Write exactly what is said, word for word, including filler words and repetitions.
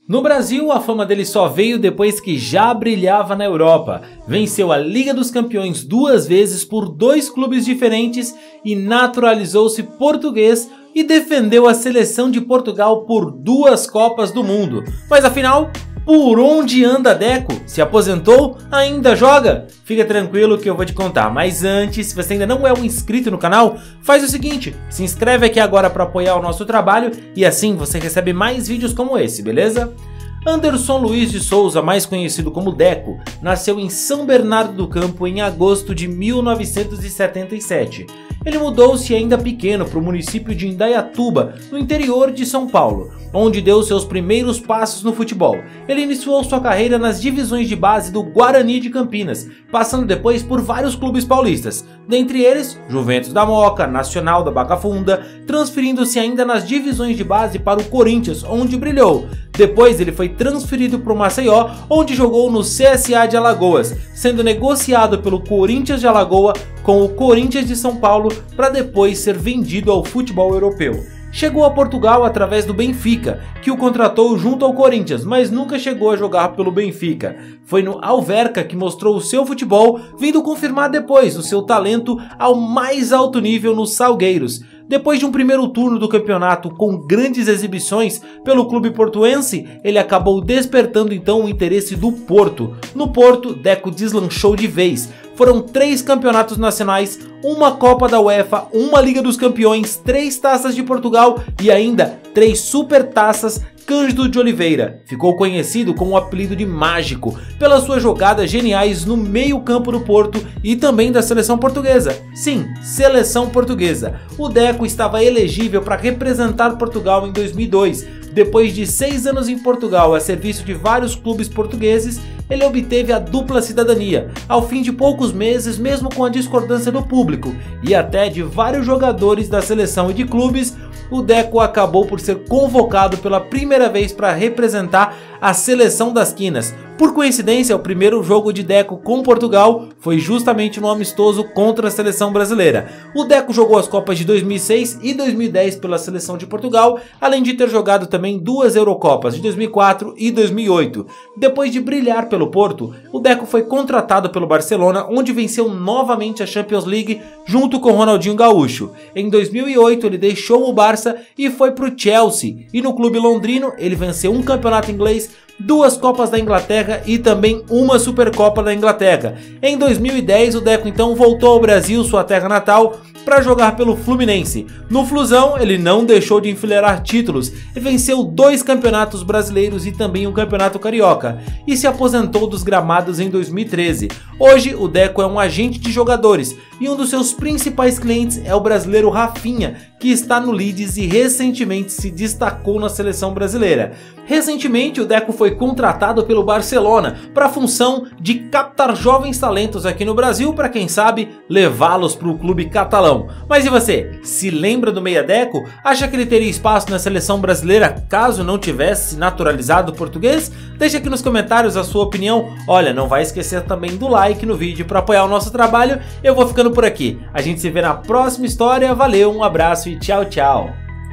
No Brasil, a fama dele só veio depois que já brilhava na Europa. Venceu a Liga dos Campeões duas vezes por dois clubes diferentes e naturalizou-se português e defendeu a seleção de Portugal por duas Copas do Mundo. Mas afinal, por onde anda Deco? Se aposentou? Ainda joga? Fica tranquilo que eu vou te contar, mas antes, se você ainda não é um inscrito no canal, faz o seguinte, se inscreve aqui agora para apoiar o nosso trabalho e assim você recebe mais vídeos como esse, beleza? Anderson Luiz de Souza, mais conhecido como Deco, nasceu em São Bernardo do Campo em agosto de mil novecentos e setenta e sete. Ele mudou-se ainda pequeno para o município de Indaiatuba, no interior de São Paulo, onde deu seus primeiros passos no futebol. Ele iniciou sua carreira nas divisões de base do Guarani de Campinas, passando depois por vários clubes paulistas, dentre eles Juventus da Moca, Nacional da Barra Funda, transferindo-se ainda nas divisões de base para o Corinthians, onde brilhou. Depois ele foi transferido para o Maceió, onde jogou no C S A de Alagoas, sendo negociado pelo Corinthians de Alagoa com o Corinthians de São Paulo para depois ser vendido ao futebol europeu. Chegou a Portugal através do Benfica, que o contratou junto ao Corinthians, mas nunca chegou a jogar pelo Benfica. Foi no Alverca que mostrou o seu futebol, vindo confirmar depois o seu talento ao mais alto nível nos Salgueiros. Depois de um primeiro turno do campeonato com grandes exibições pelo clube portuense, ele acabou despertando então o interesse do Porto. No Porto, Deco deslanchou de vez. Foram três campeonatos nacionais, uma Copa da UEFA, uma Liga dos Campeões, três taças de Portugal e ainda três supertaças Cândido de Oliveira. Ficou conhecido com o apelido de Mágico pelas suas jogadas geniais no meio campo do Porto e também da seleção portuguesa. Sim, seleção portuguesa. O Deco estava elegível para representar Portugal em dois mil e dois. Depois de seis anos em Portugal a serviço de vários clubes portugueses, ele obteve a dupla cidadania, ao fim de poucos meses, mesmo com a discordância do público e até de vários jogadores da seleção e de clubes. O Deco acabou por ser convocado pela primeira vez para representar a seleção das quinas. Por coincidência, o primeiro jogo de Deco com Portugal foi justamente no amistoso contra a seleção brasileira. O Deco jogou as Copas de dois mil e seis e dois mil e dez pela seleção de Portugal, além de ter jogado também duas Eurocopas de dois mil e quatro e dois mil e oito. Depois de brilhar pelo Porto, o Deco foi contratado pelo Barcelona, onde venceu novamente a Champions League junto com Ronaldinho Gaúcho. Em dois mil e oito ele deixou o Barça e foi para o Chelsea, e no clube londrino ele venceu um campeonato inglês, duas Copas da Inglaterra e também uma Supercopa da Inglaterra. Em dois mil e dez o Deco então voltou ao Brasil, sua terra natal, para jogar pelo Fluminense. No Flusão ele não deixou de enfileirar títulos e venceu dois campeonatos brasileiros e também um campeonato carioca, e se aposentou dos gramados em dois mil e treze. Hoje o Deco é um agente de jogadores e um dos seus principais clientes é o brasileiro Rafinha, que está no Leeds e recentemente se destacou na seleção brasileira. Recentemente o Deco foi contratado pelo Barcelona para a função de captar jovens talentos aqui no Brasil para, quem sabe, levá-los para o clube catalão. Mas e você? Se lembra do Meia Deco? Acha que ele teria espaço na seleção brasileira caso não tivesse naturalizado português? Deixa aqui nos comentários a sua opinião. Olha, não vai esquecer também do like no vídeo para apoiar o nosso trabalho. Eu vou ficando por aqui. A gente se vê na próxima história. Valeu, um abraço e tchau, tchau.